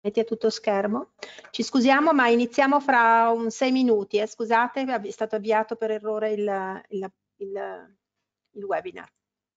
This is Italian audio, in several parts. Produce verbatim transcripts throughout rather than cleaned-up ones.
Metti a tutto schermo. Ci scusiamo, ma iniziamo fra un sei minuti. Eh. Scusate, è stato avviato per errore il, il, il, il webinar.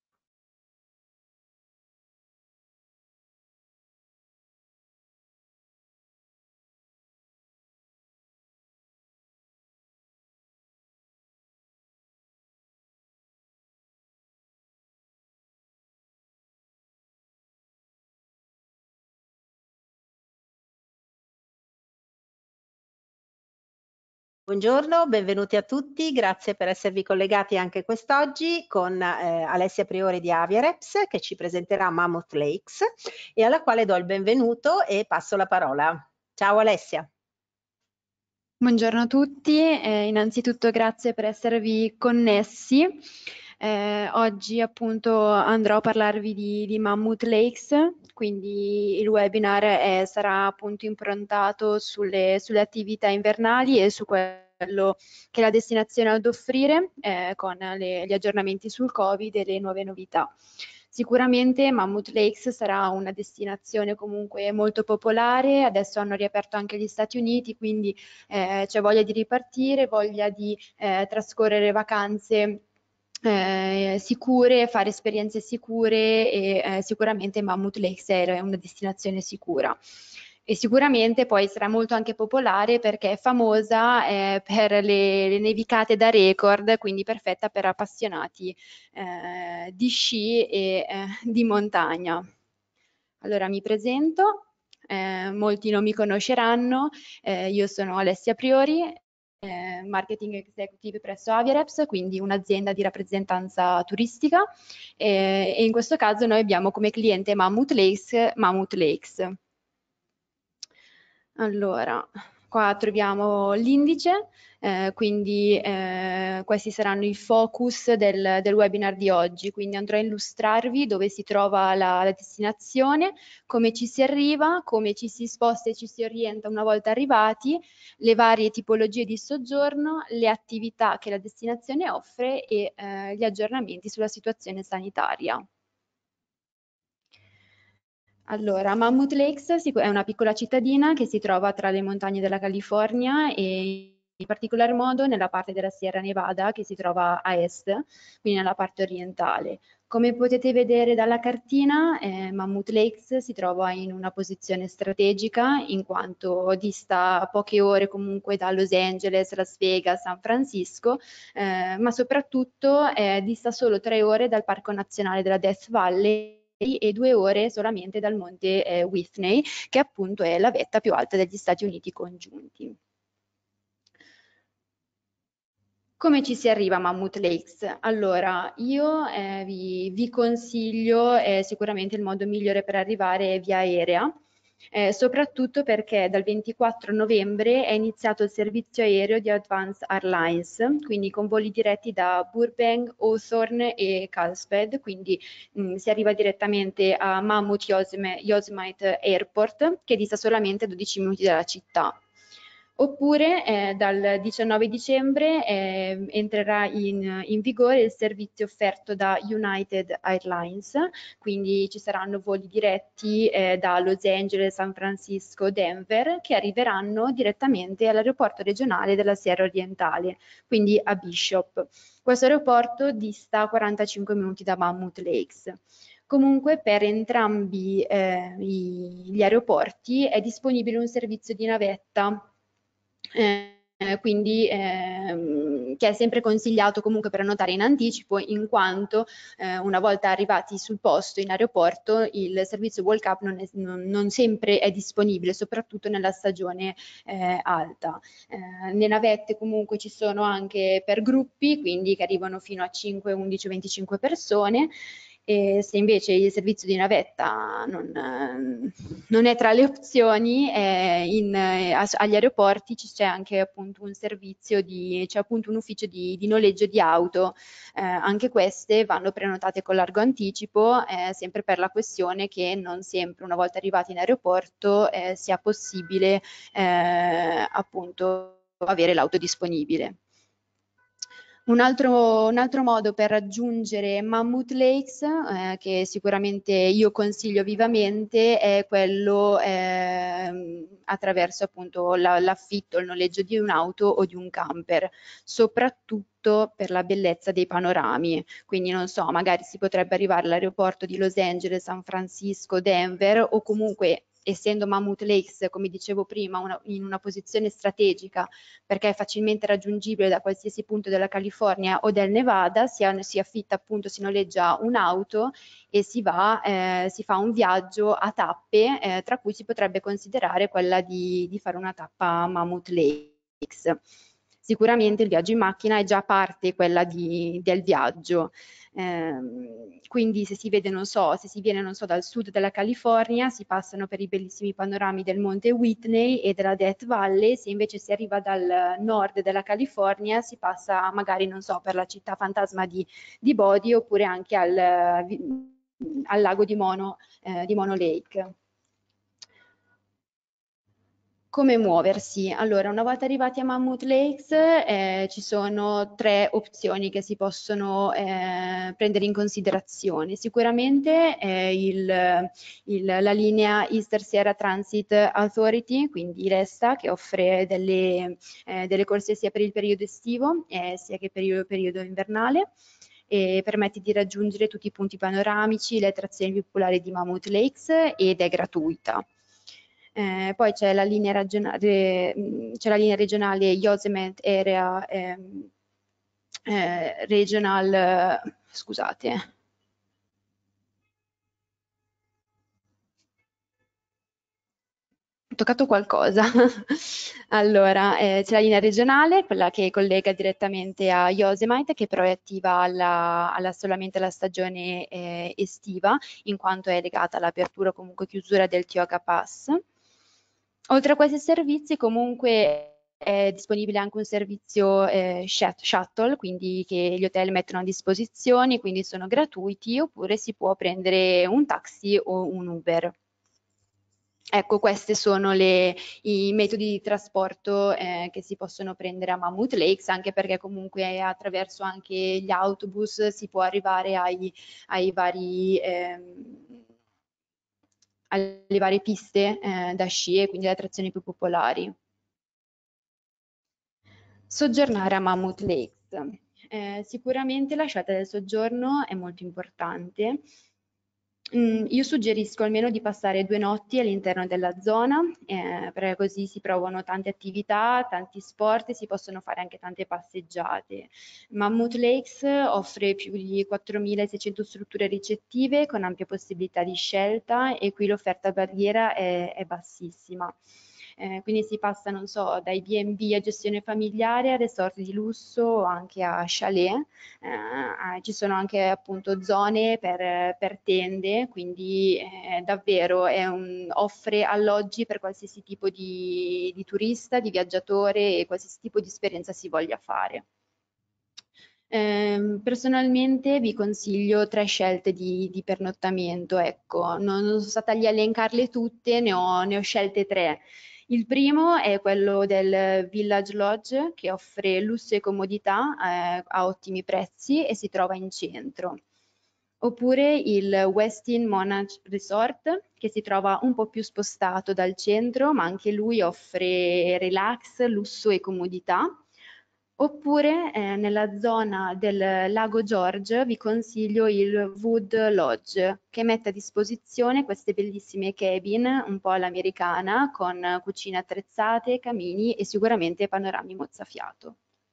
Buongiorno, benvenuti a tutti, grazie per esservi collegati anche quest'oggi con eh, Alessia Priori di Aviareps che ci presenterà Mammoth Lakes e alla quale do il benvenuto e passo la parola. Ciao Alessia. Buongiorno a tutti, eh, innanzitutto grazie per esservi connessi. Eh, oggi appunto andrò a parlarvi di, di Mammoth Lakes, quindi il webinar è, sarà appunto improntato sulle, sulle attività invernali e su quello che la destinazione ha ad offrire eh, con le, gli aggiornamenti sul Covid e le nuove novità. Sicuramente Mammoth Lakes sarà una destinazione comunque molto popolare, adesso hanno riaperto anche gli Stati Uniti, quindi eh, c'è voglia di ripartire, voglia di eh, trascorrere vacanze eh, sicure, fare esperienze sicure e eh, sicuramente Mammoth Lakes è una destinazione sicura. E sicuramente poi sarà molto anche popolare perché è famosa eh, per le, le nevicate da record, quindi perfetta per appassionati eh, di sci e eh, di montagna. Allora mi presento, eh, molti non mi conosceranno, eh, io sono Alessia Priori, eh, Marketing Executive presso Aviareps, quindi un'azienda di rappresentanza turistica eh, e in questo caso noi abbiamo come cliente Mammoth Lakes, Mammoth Lakes. Allora, qua troviamo l'indice, eh, quindi eh, questi saranno i focus del, del webinar di oggi, quindi andrò a illustrarvi dove si trova la, la destinazione, come ci si arriva, come ci si sposta e ci si orienta una volta arrivati, le varie tipologie di soggiorno, le attività che la destinazione offre e eh, gli aggiornamenti sulla situazione sanitaria. Allora, Mammoth Lakes è una piccola cittadina che si trova tra le montagne della California e in particolar modo nella parte della Sierra Nevada che si trova a est, quindi nella parte orientale. Come potete vedere dalla cartina, eh, Mammoth Lakes si trova in una posizione strategica in quanto dista poche ore comunque da Los Angeles, Las Vegas, San Francisco, eh, ma soprattutto eh, dista solo tre ore dal Parco Nazionale della Death Valley e due ore solamente dal monte eh, Whitney, che appunto è la vetta più alta degli Stati Uniti congiunti. Come ci si arriva a Mammoth Lakes? Allora, io eh, vi, vi consiglio eh, sicuramente il modo migliore per arrivare è via aerea, eh, soprattutto perché dal ventiquattro novembre è iniziato il servizio aereo di Advance Airlines, quindi con voli diretti da Burbank, Hawthorne e Carlsbad, quindi mh, si arriva direttamente a Mammoth Yosemite Airport, che dista solamente dodici minuti dalla città. Oppure eh, dal diciannove dicembre eh, entrerà in, in vigore il servizio offerto da United Airlines, quindi ci saranno voli diretti eh, da Los Angeles, San Francisco, Denver, che arriveranno direttamente all'aeroporto regionale della Sierra Orientale, quindi a Bishop. Questo aeroporto dista quarantacinque minuti da Mammoth Lakes. Comunque per entrambi eh, i, gli aeroporti è disponibile un servizio di navetta, Eh, quindi ehm, che è sempre consigliato comunque prenotare in anticipo in quanto eh, una volta arrivati sul posto in aeroporto il servizio Walk Up non, è, non, non sempre è disponibile, soprattutto nella stagione eh, alta. Eh, le navette comunque ci sono anche per gruppi, quindi che arrivano fino a cinque, undici, venticinque persone. E se invece il servizio di navetta non, non è tra le opzioni, eh, in, eh, agli aeroporti c'è anche appunto un servizio di, c'è appunto un ufficio di, di noleggio di auto, eh, anche queste vanno prenotate con largo anticipo, eh, sempre per la questione che non sempre una volta arrivati in aeroporto eh, sia possibile eh, appunto avere l'auto disponibile. Un altro, un altro modo per raggiungere Mammoth Lakes, eh, che sicuramente io consiglio vivamente, è quello eh, attraverso appunto la, l'affitto, il noleggio di un'auto o di un camper, soprattutto per la bellezza dei panorami. Quindi non so, magari si potrebbe arrivare all'aeroporto di Los Angeles, San Francisco, Denver, o comunque, essendo Mammoth Lakes, come dicevo prima, una, in una posizione strategica, perché è facilmente raggiungibile da qualsiasi punto della California o del Nevada, si, si affitta appunto, si noleggia un'auto e si va, eh, si fa un viaggio a tappe, eh, tra cui si potrebbe considerare quella di, di fare una tappa a Mammoth Lakes. Sicuramente il viaggio in macchina è già parte quella di, del viaggio. Eh, quindi se si vede, non so, se si viene, non so, dal sud della California, si passano per i bellissimi panorami del monte Whitney e della Death Valley. Se invece si arriva dal nord della California, si passa magari, non so, per la città fantasma di, di Bodie, oppure anche al, al lago di Mono, eh, di Mono Lake. Come muoversi? Allora, una volta arrivati a Mammoth Lakes, eh, ci sono tre opzioni che si possono eh, prendere in considerazione. Sicuramente eh, il, il, la linea Eastern Sierra Transit Authority, quindi l'ESTA, che offre delle, eh, delle corsie sia per il periodo estivo eh, sia che per il periodo invernale, e permette di raggiungere tutti i punti panoramici, le attrazioni più popolari di Mammoth Lakes, ed è gratuita. Eh, poi c'è la linea regionale, c'è la linea regionale Yosemite Area ehm, eh, Regional, scusate. Ho toccato qualcosa. Allora, eh, c'è la linea regionale, quella che collega direttamente a Yosemite, che però è attiva alla, alla solamente alla stagione eh, estiva, in quanto è legata all'apertura o comunque chiusura del Tioga Pass. Oltre a questi servizi, comunque è disponibile anche un servizio eh, shuttle, quindi che gli hotel mettono a disposizione, quindi sono gratuiti, oppure si può prendere un taxi o un Uber. Ecco, questi sono le, i metodi di trasporto eh, che si possono prendere a Mammoth Lakes, anche perché comunque attraverso anche gli autobus si può arrivare ai, ai vari... Ehm, alle varie piste eh, da sci e quindi le attrazioni più popolari. Soggiornare a Mammoth Lakes. Eh, sicuramente la scelta del soggiorno è molto importante. Mm, io suggerisco almeno di passare due notti all'interno della zona, eh, perché così si provano tante attività, tanti sport e si possono fare anche tante passeggiate. Mammoth Lakes offre più di quattromilaseicento strutture ricettive con ampia possibilità di scelta, e qui l'offerta barriera è, è bassissima. Eh, quindi si passa, non so, dai B and B a gestione familiare a resort di lusso o anche a chalet. Eh, ci sono anche appunto zone per, per tende, quindi eh, davvero è un, offre alloggi per qualsiasi tipo di, di turista, di viaggiatore e qualsiasi tipo di esperienza si voglia fare. Eh, personalmente vi consiglio tre scelte di, di pernottamento, ecco, non, non sono stata lì a elencarle tutte, ne ho, ne ho scelte tre. Il primo è quello del Village Lodge, che offre lusso e comodità eh, a ottimi prezzi e si trova in centro. Oppure il Westin Monarch Resort, che si trova un po' più spostato dal centro, ma anche lui offre relax, lusso e comodità. Oppure eh, nella zona del Lago George vi consiglio il Wood Lodge, che mette a disposizione queste bellissime cabin un po' all'americana, con cucine attrezzate, camini e sicuramente panorami mozzafiato.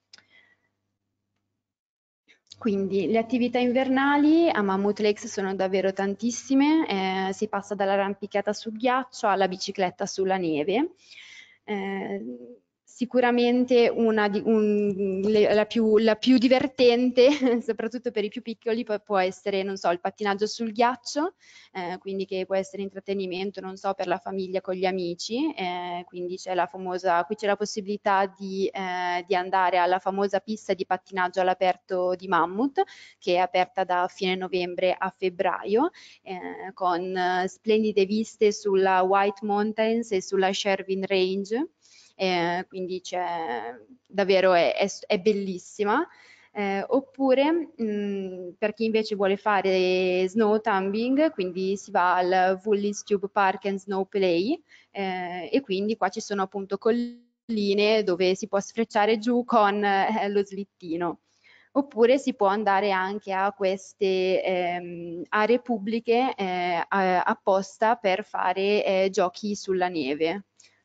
Quindi le attività invernali a Mammoth Lakes sono davvero tantissime, eh, si passa dall'arrampicata sul ghiaccio alla bicicletta sulla neve. Eh, sicuramente una di, un, le, la, più, la più divertente, soprattutto per i più piccoli, può, può essere, non so, il pattinaggio sul ghiaccio, eh, quindi che può essere intrattenimento, non so, per la famiglia con gli amici, eh, quindi c'è la famosa, qui c'è la possibilità di, eh, di andare alla famosa pista di pattinaggio all'aperto di Mammoth, che è aperta da fine novembre a febbraio, eh, con eh, splendide viste sulla White Mountains e sulla Sherwin Range. Eh, quindi c'è davvero è, è, è bellissima. Eh, oppure mh, per chi invece vuole fare snow tumbling, quindi si va al Woolies Tube Park and Snow Play, eh, e quindi qua ci sono appunto colline dove si può sfrecciare giù con eh, lo slittino. Oppure si può andare anche a queste ehm, aree pubbliche eh, apposta per fare eh, giochi sulla neve.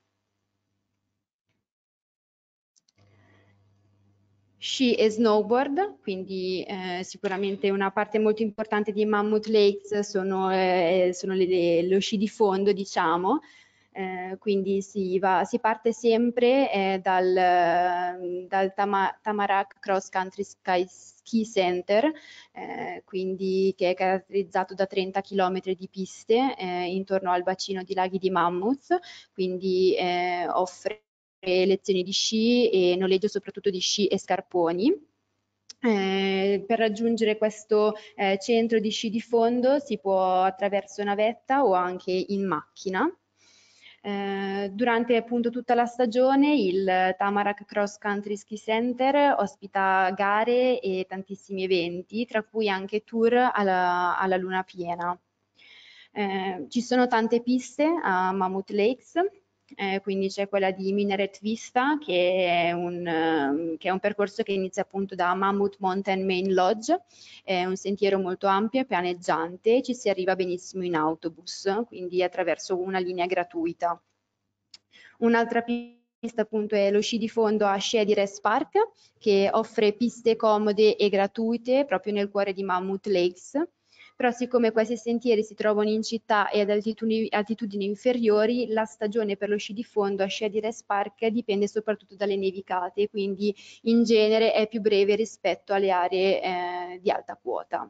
Sci e snowboard, quindi eh, sicuramente una parte molto importante di Mammoth Lakes sono, eh, sono le, le, lo sci di fondo, diciamo. Eh, quindi si, va, si parte sempre eh, dal, dal Tama, Tamarack Cross Country Sky Ski Center, eh, quindi che è caratterizzato da trenta chilometri di piste eh, intorno al bacino di laghi di Mammoth, quindi eh, offre lezioni di sci e noleggio soprattutto di sci e scarponi. Eh, per raggiungere questo eh, centro di sci di fondo si può attraverso navetta o anche in macchina. Eh, durante appunto tutta la stagione il Tamarack Cross Country Ski Center ospita gare e tantissimi eventi, tra cui anche tour alla, alla luna piena. Eh, ci sono tante piste a Mammoth Lakes, eh, quindi c'è quella di Minaret Vista che è, un, um, che è un percorso che inizia appunto da Mammoth Mountain Main Lodge, è un sentiero molto ampio e pianeggiante, ci si arriva benissimo in autobus, quindi attraverso una linea gratuita. Un'altra pista appunto è lo sci di fondo a Shady Rest Park, che offre piste comode e gratuite proprio nel cuore di Mammoth Lakes. Però siccome questi sentieri si trovano in città e ad altitudini, altitudini inferiori, la stagione per lo sci di fondo a Shady Rest Park dipende soprattutto dalle nevicate, quindi in genere è più breve rispetto alle aree eh, di alta quota.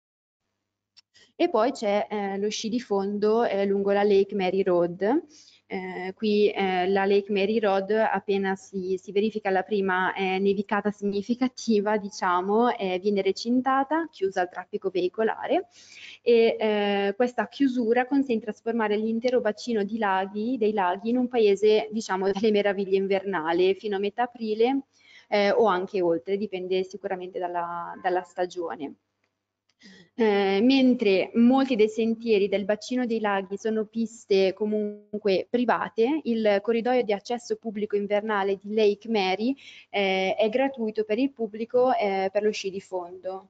E poi c'è eh, lo sci di fondo eh, lungo la Lake Mary Road. Eh, qui eh, la Lake Mary Road, appena si, si verifica la prima eh, nevicata significativa, diciamo, eh, viene recintata, chiusa al traffico veicolare, e eh, questa chiusura consente di trasformare l'intero bacino di laghi, dei laghi in un paese, diciamo, delle meraviglie invernali, fino a metà aprile eh, o anche oltre, dipende sicuramente dalla, dalla stagione. Eh, mentre molti dei sentieri del bacino dei laghi sono piste comunque private, il corridoio di accesso pubblico invernale di Lake Mary eh, è gratuito per il pubblico eh, per lo sci di fondo.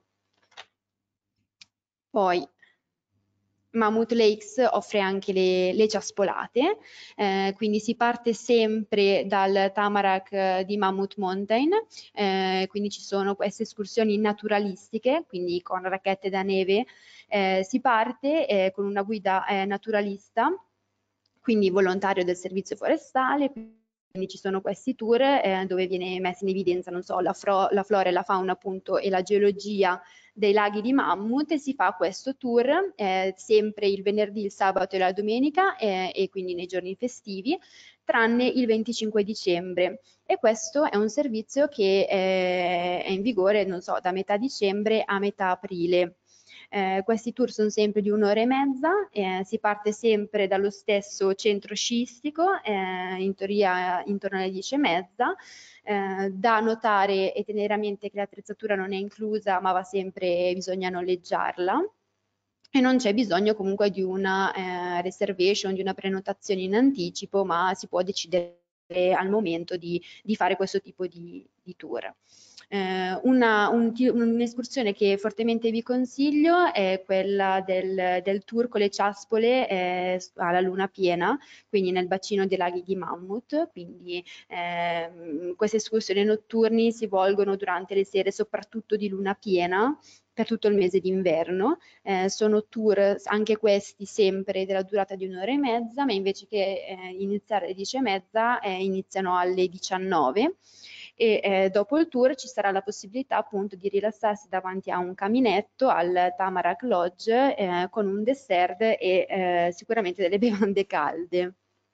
Poi Mammoth Lakes offre anche le, le ciaspolate, eh, quindi si parte sempre dal Tamarack eh, di Mammoth Mountain, eh, quindi ci sono queste escursioni naturalistiche, quindi con racchette da neve, eh, si parte eh, con una guida eh, naturalista, quindi volontario del servizio forestale. Quindi ci sono questi tour eh, dove viene messa in evidenza, non so, la, la flora e la fauna appunto e la geologia dei laghi di Mammoth, e si fa questo tour eh, sempre il venerdì, il sabato e la domenica eh, e quindi nei giorni festivi, tranne il venticinque dicembre. E questo è un servizio che eh, è in vigore, non so, da metà dicembre a metà aprile. Eh, questi tour sono sempre di un'ora e mezza, eh, si parte sempre dallo stesso centro sciistico, eh, in teoria intorno alle dieci e mezza. Eh, da notare e tenere a mente che l'attrezzatura non è inclusa, ma va sempre, bisogna noleggiarla. E non c'è bisogno comunque di una eh, reservation, di una prenotazione in anticipo, ma si può decidere al momento di, di fare questo tipo di, di tour. Eh, una, un, un'escursione che fortemente vi consiglio è quella del, del tour con le ciaspole eh, alla luna piena, quindi nel bacino dei laghi di Mammoth. Quindi eh, queste escursioni notturni si volgono durante le sere soprattutto di luna piena, per tutto il mese d'inverno. Eh, sono tour anche questi sempre della durata di un'ora e mezza, ma invece che eh, iniziare alle dieci e mezza eh, iniziano alle diciannove. E eh, dopo il tour ci sarà la possibilità appunto di rilassarsi davanti a un caminetto al Tamarack Lodge eh, con un dessert e eh, sicuramente delle bevande calde.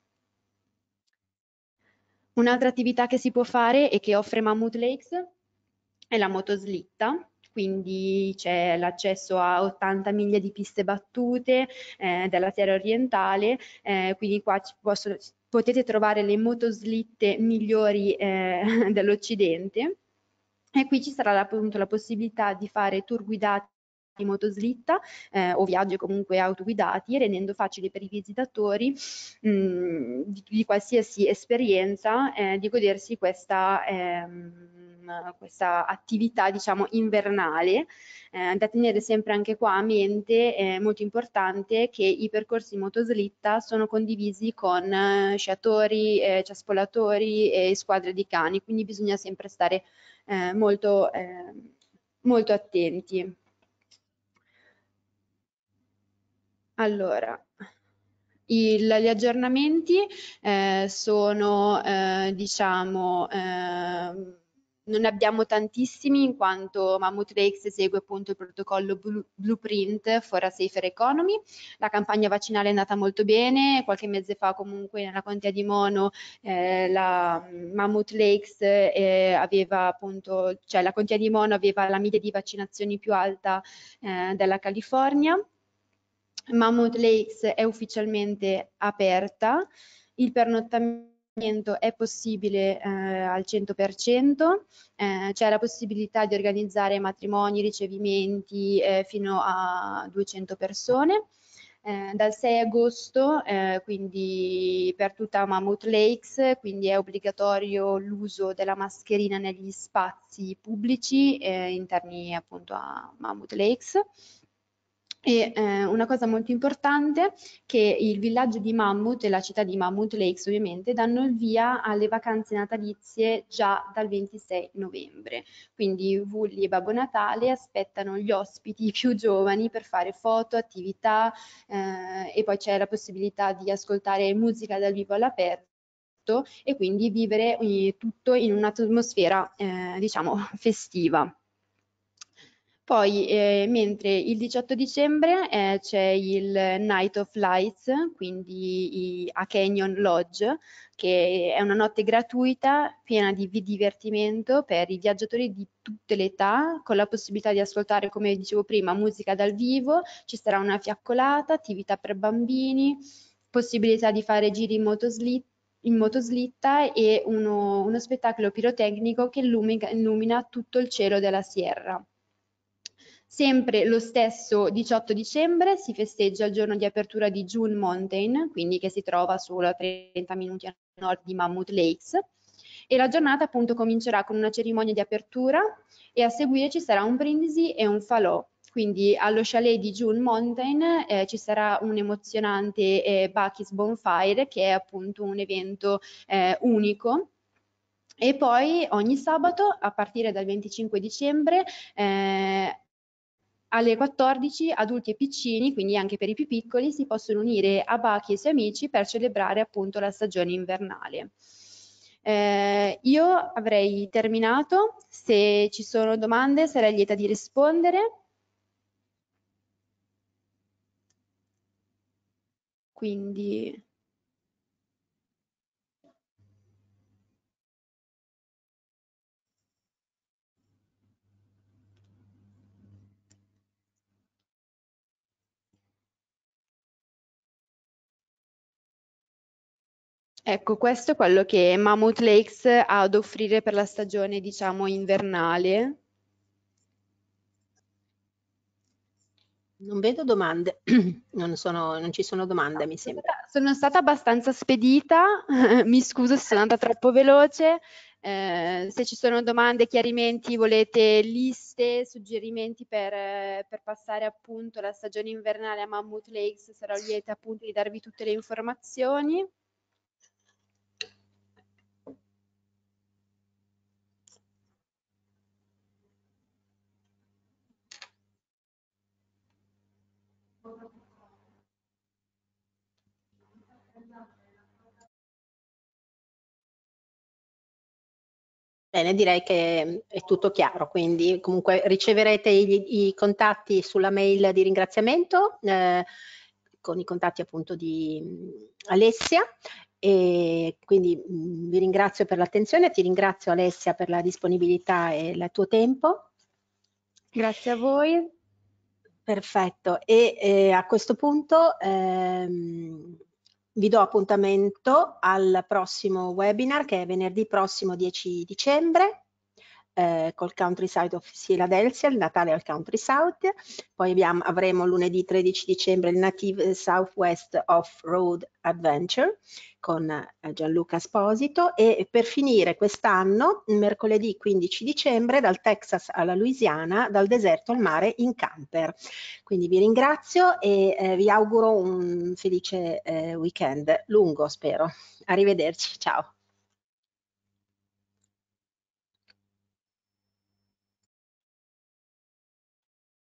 Un'altra attività che si può fare e che offre Mammoth Lakes è la motoslitta, quindi c'è l'accesso a ottanta miglia di piste battute eh, della Sierra Orientale, eh, quindi qua ci possono, potete trovare le motoslitte migliori eh, dell'Occidente. E qui ci sarà appunto la possibilità di fare tour guidati in motoslitta eh, o viaggi comunque autoguidati, rendendo facile per i visitatori mh, di, di qualsiasi esperienza eh, di godersi questa, ehm, questa attività, diciamo, invernale. Eh, da tenere sempre anche qua a mente, è molto importante che i percorsi in motoslitta sono condivisi con eh, sciatori, eh, ciaspolatori e squadre di cani, quindi bisogna sempre stare eh, molto, eh, molto attenti. Allora, il, gli aggiornamenti eh, sono, eh, diciamo, eh, non ne abbiamo tantissimi in quanto Mammut Lakes segue appunto il protocollo Blu Blueprint for a Safer Economy. La campagna vaccinale è andata molto bene, qualche mese fa comunque nella contea di Mono eh, la Mammut Lakes eh, aveva appunto, cioè la contea di Mono aveva la media di vaccinazioni più alta eh, della California. Mammut Lakes è ufficialmente aperta, il pernottamento è possibile eh, al cento per cento, eh, c'è la possibilità di organizzare matrimoni, ricevimenti eh, fino a duecento persone. Eh, dal sei agosto, eh, quindi per tutta Mammut Lakes, quindi è obbligatorio l'uso della mascherina negli spazi pubblici eh, interni appunto a Mammut Lakes. E eh, una cosa molto importante che il villaggio di Mammut e la città di Mammut Lakes ovviamente danno il via alle vacanze natalizie già dal ventisei novembre, quindi Wooly e Babbo Natale aspettano gli ospiti più giovani per fare foto, attività eh, e poi c'è la possibilità di ascoltare musica dal vivo all'aperto e quindi vivere eh, tutto in un'atmosfera eh, diciamo festiva. Poi, eh, mentre il diciotto dicembre eh, c'è il Night of Lights, quindi i, a Canyon Lodge, che è una notte gratuita, piena di divertimento per i viaggiatori di tutte le età, con la possibilità di ascoltare, come dicevo prima, musica dal vivo, ci sarà una fiaccolata, attività per bambini, possibilità di fare giri in motoslitta, in motoslitta e uno, uno spettacolo pirotecnico che illumina, illumina tutto il cielo della Sierra. Sempre lo stesso diciotto dicembre si festeggia il giorno di apertura di June Mountain, quindi che si trova solo a trenta minuti a nord di Mammut Lakes, e la giornata appunto comincerà con una cerimonia di apertura e a seguire ci sarà un brindisi e un falò. Quindi allo chalet di June Mountain eh, ci sarà un emozionante eh, Bucky's Bonfire, che è appunto un evento eh, unico. E poi ogni sabato, a partire dal venticinque dicembre, eh, alle quattordici adulti e piccini, quindi anche per i più piccoli, si possono unire a Bucky e i suoi amici per celebrare appunto la stagione invernale. Eh, io avrei terminato, se ci sono domande sarei lieta di rispondere. Quindi... Ecco, questo è quello che Mammut Lakes ha ad offrire per la stagione, diciamo, invernale. Non vedo domande, non, sono, non ci sono domande, No, mi sono sembra. stata, sono stata abbastanza spedita, mi scuso se sono andata troppo veloce. Eh, se ci sono domande, chiarimenti, volete liste, suggerimenti per, eh, per passare appunto la stagione invernale a Mammut Lakes, sarò lieta appunto di darvi tutte le informazioni. Bene, direi che è tutto chiaro, quindi comunque riceverete i, i contatti sulla mail di ringraziamento eh, con i contatti appunto di mh, Alessia, e quindi mh, vi ringrazio per l'attenzione, ti ringrazio Alessia per la disponibilità e il tuo tempo. Grazie a voi. Perfetto, e eh, a questo punto ehm, vi do appuntamento al prossimo webinar, che è venerdì prossimo dieci dicembre, eh, col Countryside of Philadelphia, il Natale al Countryside, poi abbiamo, avremo lunedì tredici dicembre il Native Southwest Off-Road Adventure con eh, Gianluca Esposito, e per finire quest'anno, mercoledì quindici dicembre, dal Texas alla Louisiana, dal deserto al mare in camper. Quindi vi ringrazio e eh, vi auguro un felice eh, weekend, lungo spero. Arrivederci, ciao.